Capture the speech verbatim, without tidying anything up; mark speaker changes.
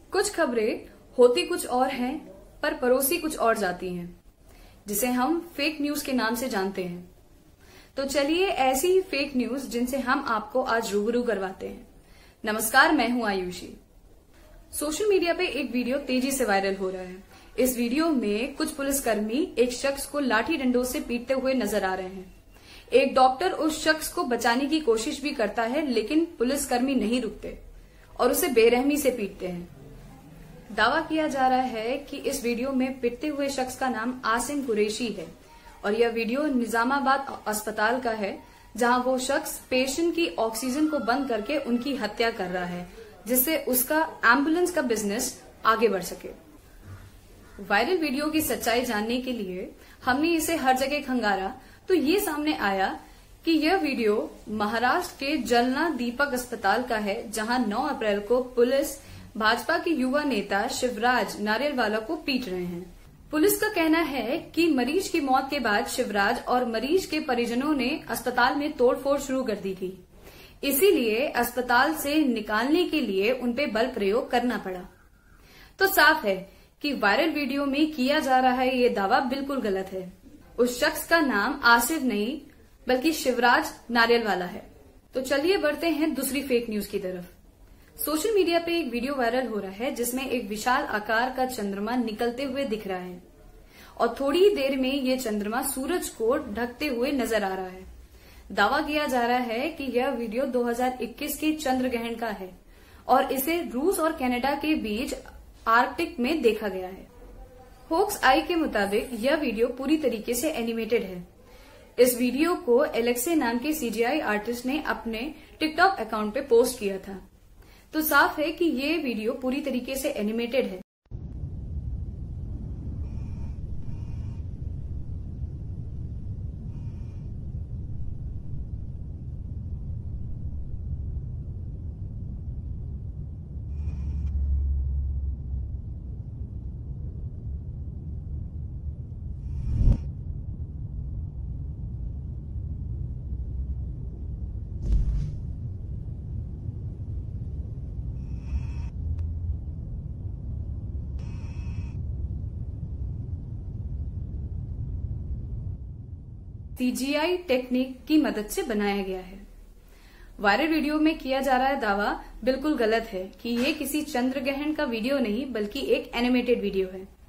Speaker 1: कुछ खबरें होती कुछ और हैं पर परोसी कुछ और जाती हैं, जिसे हम फेक न्यूज के नाम से जानते हैं। तो चलिए ऐसी ही फेक न्यूज जिनसे हम आपको आज रूबरू करवाते हैं। नमस्कार, मैं हूं आयुषी। सोशल मीडिया पे एक वीडियो तेजी से वायरल हो रहा है। इस वीडियो में कुछ पुलिसकर्मी एक शख्स को लाठी डंडों से पीटते हुए नजर आ रहे हैं। एक डॉक्टर उस शख्स को बचाने की कोशिश भी करता है, लेकिन पुलिसकर्मी नहीं रुकते और उसे बेरहमी से पीटते हैं। दावा किया जा रहा है कि इस वीडियो में पिटते हुए शख्स का नाम आसिम कुरैशी है और यह वीडियो निजामाबाद अस्पताल का है, जहां वो शख्स पेशेंट की ऑक्सीजन को बंद करके उनकी हत्या कर रहा है, जिससे उसका एम्बुलेंस का बिजनेस आगे बढ़ सके। वायरल वीडियो की सच्चाई जानने के लिए हमने इसे हर जगह खंगारा तो ये सामने आया कि यह वीडियो महाराष्ट्र के जलना दीपक अस्पताल का है, जहां नौ अप्रैल को पुलिस भाजपा के युवा नेता शिवराज नारियलवाला को पीट रहे हैं। पुलिस का कहना है कि मरीज की मौत के बाद शिवराज और मरीज के परिजनों ने अस्पताल में तोड़फोड़ शुरू कर दी थी, इसीलिए अस्पताल से निकालने के लिए उनपे बल प्रयोग करना पड़ा। तो साफ है कि वायरल वीडियो में किया जा रहा है ये दावा बिल्कुल गलत है। उस शख्स का नाम आसिफ नहीं बल्कि शिवराज नारियलवाला है। तो चलिए बढ़ते हैं दूसरी फेक न्यूज की तरफ। सोशल मीडिया पे एक वीडियो वायरल हो रहा है जिसमें एक विशाल आकार का चंद्रमा निकलते हुए दिख रहा है और थोड़ी ही देर में ये चंद्रमा सूरज को ढकते हुए नजर आ रहा है। दावा किया जा रहा है कि यह वीडियो दो हज़ार इक्कीस के चंद्र ग्रहण का है और इसे रूस और कनाडा के बीच आर्कटिक में देखा गया है। होक्स आई के मुताबिक यह वीडियो पूरी तरीके से एनिमेटेड है। इस वीडियो को एलेक्से नाम के सीजीआई आर्टिस्ट ने अपने टिकटॉक अकाउंट पे पोस्ट किया था। तो साफ है कि ये वीडियो पूरी तरीके से एनिमेटेड है। सीजीआई टेक्निक की मदद से बनाया गया है। वायरल वीडियो में किया जा रहा है दावा बिल्कुल गलत है कि ये किसी चंद्र ग्रहण का वीडियो नहीं बल्कि एक एनिमेटेड वीडियो है।